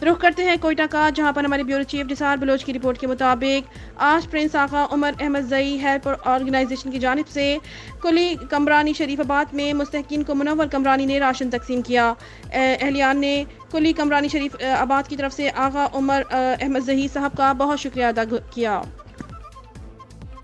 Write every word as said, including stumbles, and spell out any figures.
रुख करते हैं कोयटा का, जहां पर हमारे ब्यूरो चीफ निसार बलोच की रिपोर्ट के मुताबिक आज प्रिंस आगा उमर अहमद जई हेल्प ऑर्गेनाइजेशन की जानिब से कुली कमरानी शरीफाबाद में मुस्तहकीन को मुनव्वर कमरानी ने राशन तकसीम किया। अहलियान ने कुली कमरानी शरीफ आबाद की तरफ से आगा उमर अहमद जही साहब का बहुत शुक्रिया अदा किया।